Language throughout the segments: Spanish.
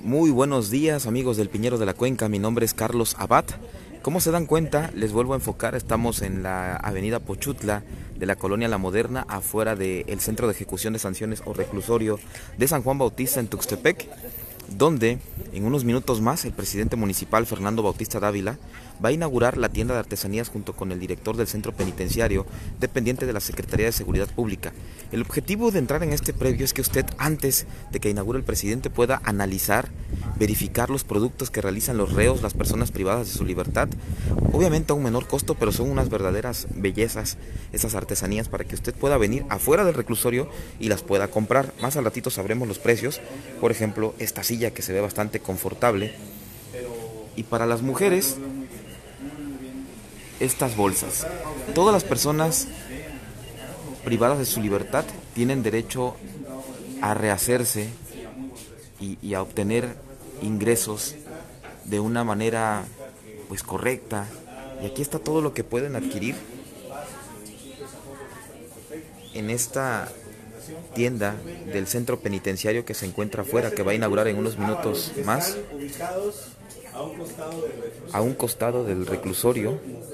Muy buenos días, amigos del Piñero de la Cuenca. Mi nombre es Carlos Abad. Como se dan cuenta, les vuelvo a enfocar. Estamos en la avenida Pochutla de la colonia La Moderna, afuera del Centro de Ejecución de Sanciones o Reclusorio de San Juan Bautista en Tuxtepec, donde en unos minutos más el presidente municipal Fernando Bautista Dávila va a inaugurar la tienda de artesanías junto con el director del centro penitenciario dependiente de la Secretaría de Seguridad Pública. El objetivo de entrar en este previo es que usted, antes de que inaugure el presidente, pueda analizar, verificar los productos que realizan los reos, las personas privadas de su libertad, obviamente a un menor costo, pero son unas verdaderas bellezas esas artesanías para que usted pueda venir afuera del reclusorio y las pueda comprar. Más al ratito sabremos los precios. Por ejemplo, esta silla que se ve bastante confortable. Y para las mujeres, estas bolsas. Todas las personas privadas de su libertad tienen derecho a rehacerse y a obtener ingresos de una manera pues correcta. Y aquí está todo lo que pueden adquirir en esta tienda del centro penitenciario que se encuentra afuera, que va a inaugurar en unos minutos más, a un costado del reclusorio.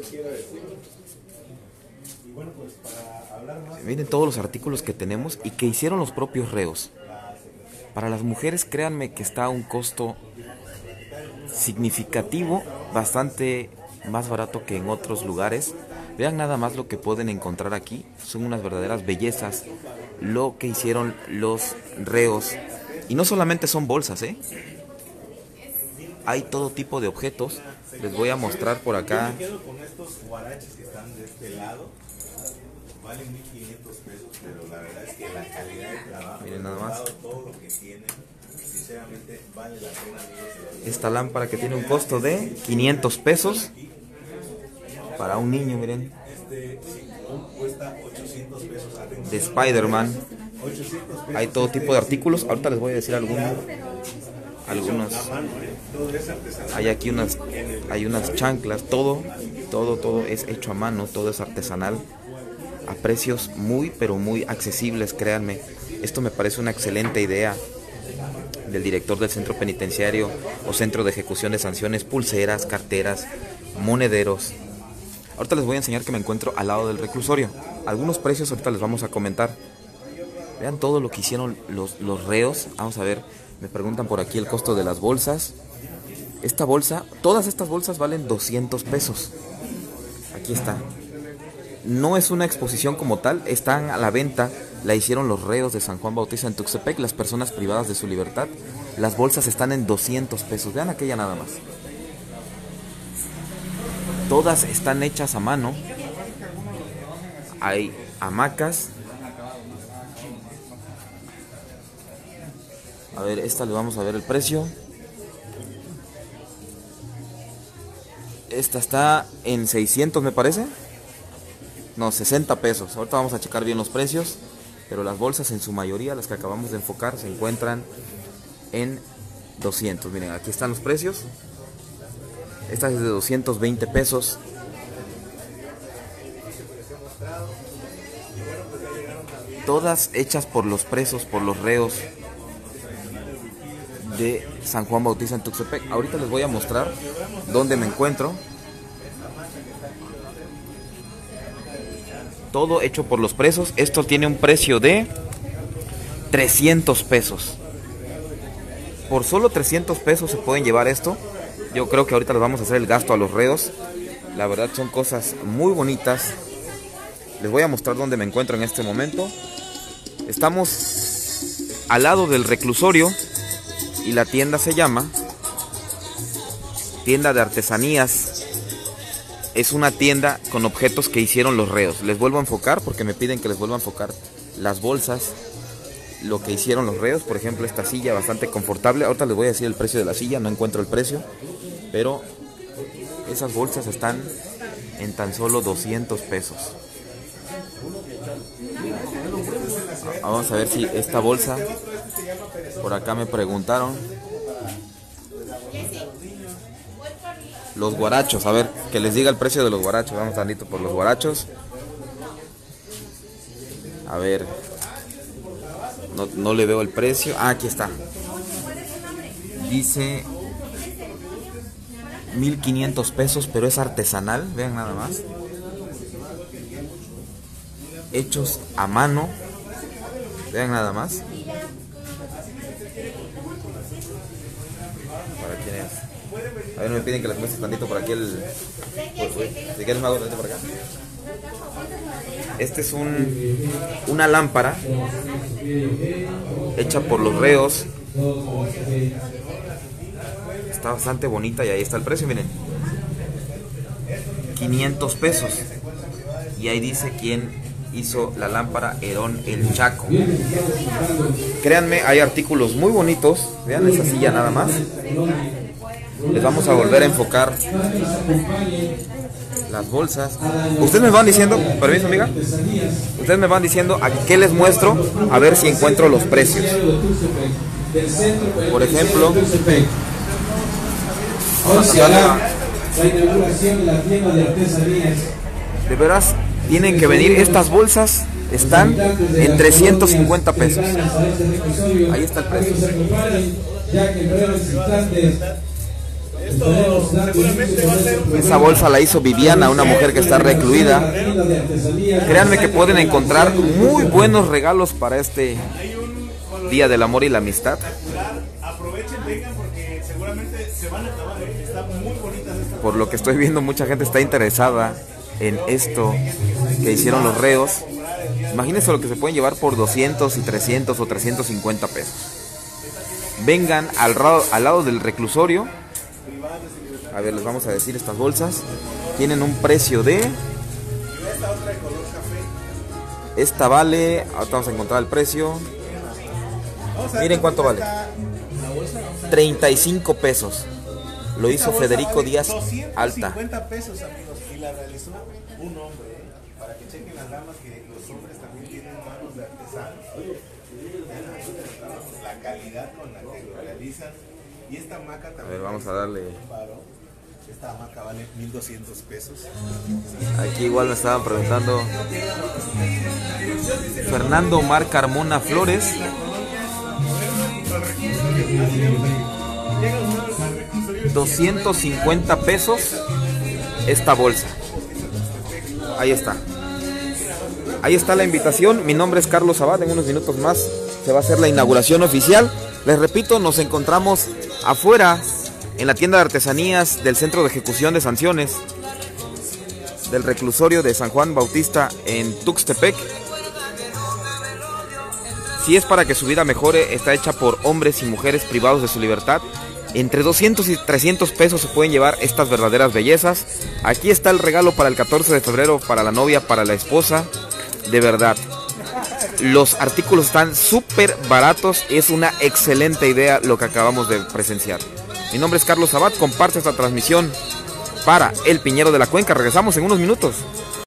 Miren todos los artículos que tenemos y que hicieron los propios reos. Para las mujeres, créanme que está a un costo significativo, bastante más barato que en otros lugares. Vean nada más lo que pueden encontrar aquí. Son unas verdaderas bellezas lo que hicieron los reos. Y no solamente son bolsas, hay todo tipo de objetos. Les voy a mostrar por acá. Yo me quedo con estos guaraches que están de este lado. Valen 1,500 pesos, pero la verdad es que la calidad de trabajo, miren nada más, todo lo que tienen, sinceramente vale la pena, amigos. Esta lámpara que tiene un costo de 500 pesos para un niño, miren. Cuesta 800 pesos. De Spider-Man. Hay todo tipo de artículos. Ahorita les voy a decir algunos. Hay aquí hay unas chanclas. Todo es hecho a mano. Todo es artesanal, a precios muy pero muy accesibles, créanme. Esto me parece una excelente idea del director del centro penitenciario o centro de ejecución de sanciones. Pulseras, carteras, monederos. Ahorita les voy a enseñar que me encuentro al lado del reclusorio. Algunos precios ahorita les vamos a comentar. Vean todo lo que hicieron los reos. Vamos a ver, me preguntan por aquí el costo de las bolsas. Esta bolsa, todas estas bolsas valen 200 pesos. Aquí está. No es una exposición como tal, están a la venta. La hicieron los reos de San Juan Bautista en Tuxtepec, las personas privadas de su libertad. Las bolsas están en 200 pesos. Vean aquella nada más. Todas están hechas a mano. Hay hamacas. A ver, esta le vamos a ver el precio. Esta está en 600, me parece. No, 60 pesos. Ahorita vamos a checar bien los precios. Pero las bolsas en su mayoría, las que acabamos de enfocar, se encuentran en 200. Miren, aquí están los precios. Esta es de 220 pesos. Todas hechas por los presos, por los reos de San Juan Bautista en Tuxtepec. Ahorita les voy a mostrar dónde me encuentro. Todo hecho por los presos. Esto tiene un precio de 300 pesos. Por solo 300 pesos se pueden llevar esto. Yo creo que ahorita les vamos a hacer el gasto a los reos. La verdad son cosas muy bonitas. Les voy a mostrar dónde me encuentro en este momento. Estamos al lado del reclusorio y la tienda se llama Tienda de Artesanías. Es una tienda con objetos que hicieron los reos. Les vuelvo a enfocar porque me piden que les vuelva a enfocar las bolsas, lo que hicieron los reos. Por ejemplo, esta silla bastante confortable. Ahorita les voy a decir el precio de la silla, no encuentro el precio, pero esas bolsas están en tan solo 200 pesos. Vamos a ver si esta bolsa, por acá me preguntaron, los guarachos, a ver, que les diga el precio de los guarachos. Vamos tantito por los guarachos. A ver, no le veo el precio. Ah, aquí está. Dice 1500 pesos, pero es artesanal, vean nada más. Hechos a mano, vean nada más. ¿Para quién es? A ver, no me piden que les muestre tantito por aquí el... Si quieres me hago tantito por acá. Este es una lámpara hecha por los reos. Está bastante bonita y ahí está el precio, miren. 500 pesos. Y ahí dice quién hizo la lámpara, Herón el Chaco. Créanme, hay artículos muy bonitos. Vean esa silla nada más. Les vamos a volver a enfocar las bolsas. Ustedes me van diciendo, permiso amiga, ustedes me van diciendo a qué les muestro, a ver si encuentro los precios. Por ejemplo, de veras, tienen que venir. Estas bolsas están en 350 pesos. Ahí está el precio. Esa bolsa la hizo Viviana, una mujer que está recluida. Créanme que pueden encontrar muy buenos regalos para este Día del Amor y la Amistad. Aprovechen, vengan porque seguramente se van a acabar. Está muy bonita esta. Por lo que estoy viendo, mucha gente está interesada en esto que hicieron los reos. Imagínense lo que se pueden llevar por 200 y 300 o 350 pesos. Vengan al lado del reclusorio. A ver, les vamos a decir, estas bolsas tienen un precio de... Esta vale... Ahora vamos a encontrar el precio. Miren cuánto vale. 35 pesos. Lo hizo Federico Díaz Alta. 50 pesos, amigos, y la realizó un hombre, para que chequen las damas que los hombres también tienen manos de artesanos. La calidad con la que lo realizan. Y esta hamaca también. A ver, vamos a darle. Esta hamaca vale 1200 pesos. Aquí igual me estaban preguntando. Fernando Omar Carmona Flores. 250 pesos esta bolsa. Ahí está. Ahí está la invitación. Mi nombre es Carlos Abad. En unos minutos más se va a hacer la inauguración oficial. Les repito, nos encontramos afuera en la tienda de artesanías del Centro de Ejecución de Sanciones del reclusorio de San Juan Bautista en Tuxtepec. Si es para que su vida mejore, está hecha por hombres y mujeres privados de su libertad. Entre 200 y 300 pesos se pueden llevar estas verdaderas bellezas. Aquí está el regalo para el 14 de febrero, para la novia, para la esposa. De verdad, los artículos están súper baratos. Es una excelente idea lo que acabamos de presenciar. Mi nombre es Carlos Abad. Comparte esta transmisión para El Piñero de la Cuenca. Regresamos en unos minutos.